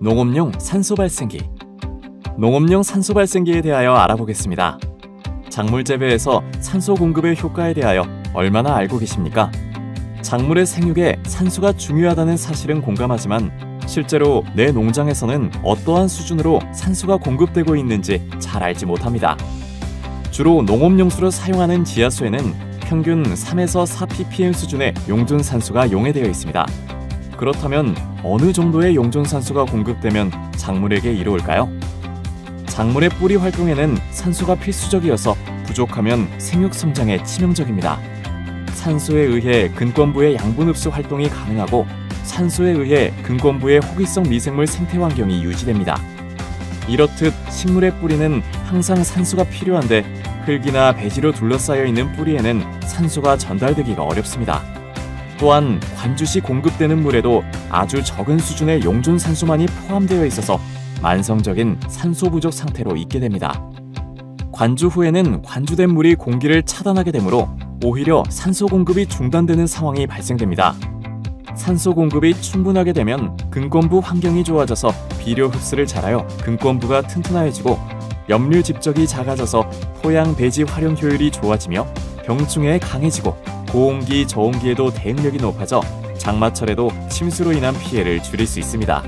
농업용 산소 발생기. 농업용 산소 발생기에 대하여 알아보겠습니다. 작물 재배에서 산소 공급의 효과에 대하여 얼마나 알고 계십니까? 작물의 생육에 산소가 중요하다는 사실은 공감하지만 실제로 내 농장에서는 어떠한 수준으로 산소가 공급되고 있는지 잘 알지 못합니다. 주로 농업용수로 사용하는 지하수에는 평균 3에서 4ppm 수준의 용존산소가 용해되어 있습니다. 그렇다면 어느 정도의 용존산소가 공급되면 작물에게 이로울까요? 작물의 뿌리 활동에는 산소가 필수적이어서 부족하면 생육 성장에 치명적입니다. 산소에 의해 근권부의 양분 흡수 활동이 가능하고 산소에 의해 근권부의 호기성 미생물 생태 환경이 유지됩니다. 이렇듯 식물의 뿌리는 항상 산소가 필요한데 흙이나 배지로 둘러싸여 있는 뿌리에는 산소가 전달되기가 어렵습니다. 또한 관주 시 공급되는 물에도 아주 적은 수준의 용존산소만이 포함되어 있어서 만성적인 산소 부족 상태로 있게 됩니다. 관주 후에는 관주된 물이 공기를 차단하게 되므로 오히려 산소 공급이 중단되는 상황이 발생됩니다. 산소 공급이 충분하게 되면 근권부 환경이 좋아져서 비료 흡수를 잘하여 근권부가 튼튼해지고 염류 집적이 작아져서 토양 배지 활용 효율이 좋아지며 병충해에 강해지고 고온기, 저온기에도 대응력이 높아져 장마철에도 침수로 인한 피해를 줄일 수 있습니다.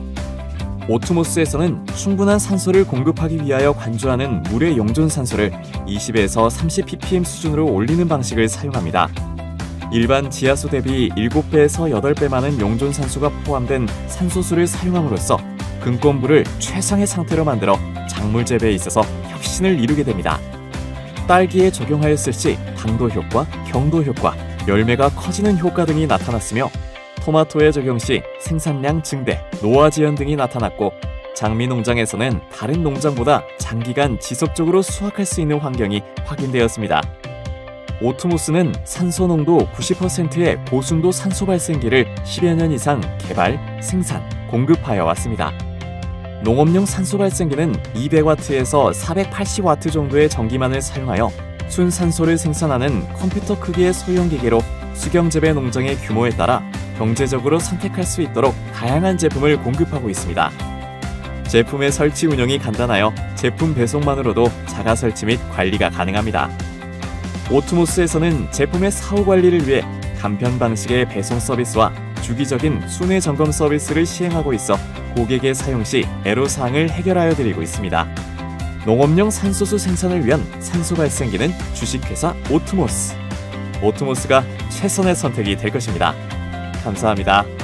오토모스에서는 충분한 산소를 공급하기 위하여 관주하는 물의 용존산소를 20에서 30ppm 수준으로 올리는 방식을 사용합니다. 일반 지하수 대비 7배에서 8배 많은 용존산소가 포함된 산소수를 사용함으로써 근권부를 최상의 상태로 만들어 작물 재배에 있어서 혁신을 이루게 됩니다. 딸기에 적용하였을 시 당도 효과, 경도 효과, 열매가 커지는 효과 등이 나타났으며 토마토에 적용 시 생산량 증대, 노화 지연 등이 나타났고 장미 농장에서는 다른 농장보다 장기간 지속적으로 수확할 수 있는 환경이 확인되었습니다. 오토모스는 산소 농도 90%의 고순도 산소 발생기를 10여 년 이상 개발, 생산, 공급하여 왔습니다. 농업용 산소 발생기는 200W에서 480W 정도의 전기만을 사용하여 순산소를 생산하는 컴퓨터 크기의 소형 기계로 수경재배 농장의 규모에 따라 경제적으로 선택할 수 있도록 다양한 제품을 공급하고 있습니다. 제품의 설치 운영이 간단하여 제품 배송만으로도 자가 설치 및 관리가 가능합니다. 오토모스에서는 제품의 사후 관리를 위해 간편 방식의 배송 서비스와 주기적인 순회 점검 서비스를 시행하고 있어 고객의 사용 시 애로사항을 해결하여 드리고 있습니다. 농업용 산소수 생산을 위한 산소 발생기는 주식회사 오토모스. 오토모스가 최선의 선택이 될 것입니다. 감사합니다.